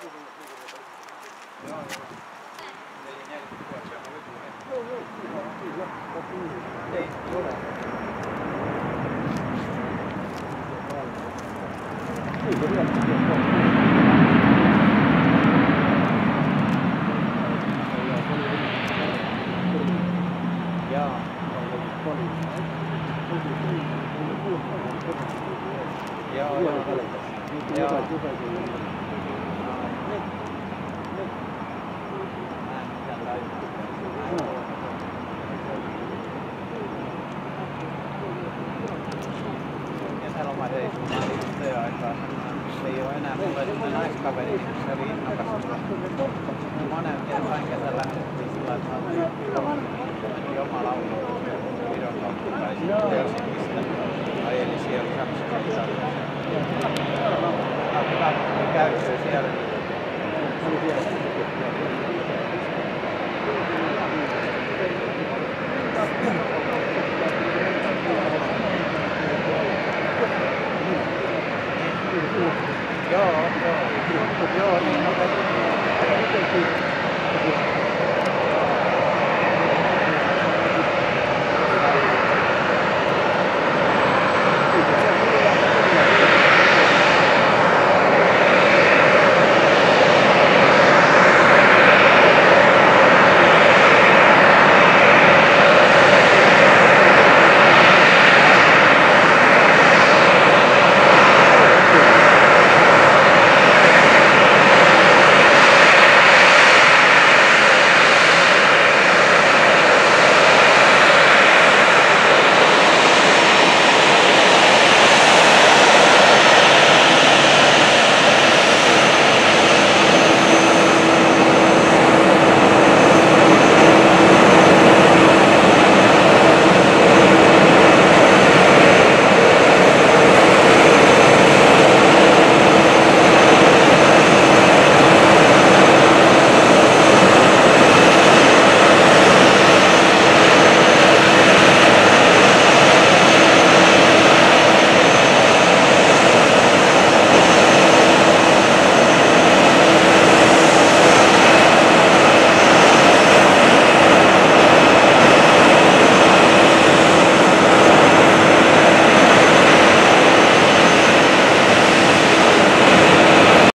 Ei ole enää mulle semmoinen naiskaveri, niin se oli innokas. Monen kertaan kesällä lähdettiin sillä, että meni oma laulu Viron kautta tai sitten Helsingistä. Ajeli siellä Saksassa. Hyvä, kun käytyy siellä. Joo, niin on.